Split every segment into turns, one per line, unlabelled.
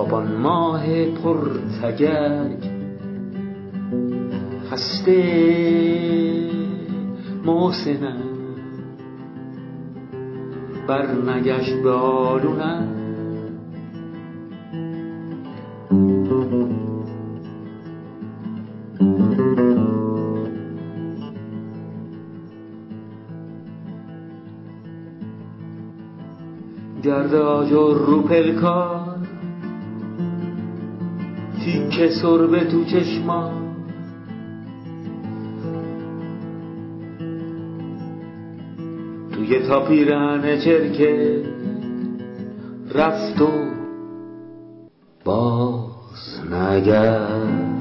تابان ماه پرتگرگ خسته محسنم برنگشت به آلونم. گرد آجر رو پلکار تیکه سربه تو چشما توی تا پیرهن چرکه رفت و باز نگشت.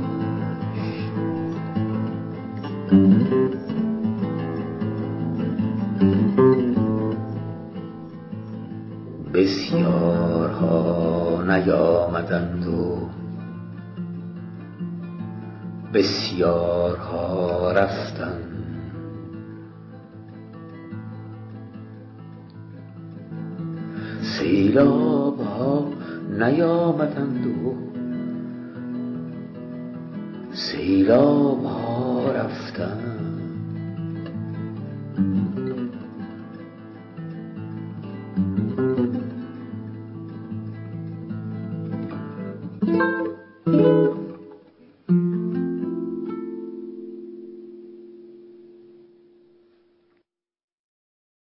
بسیارها نیامدند و بسیارها رفتند، سیلابها نیامدند و سیلابها رفتند.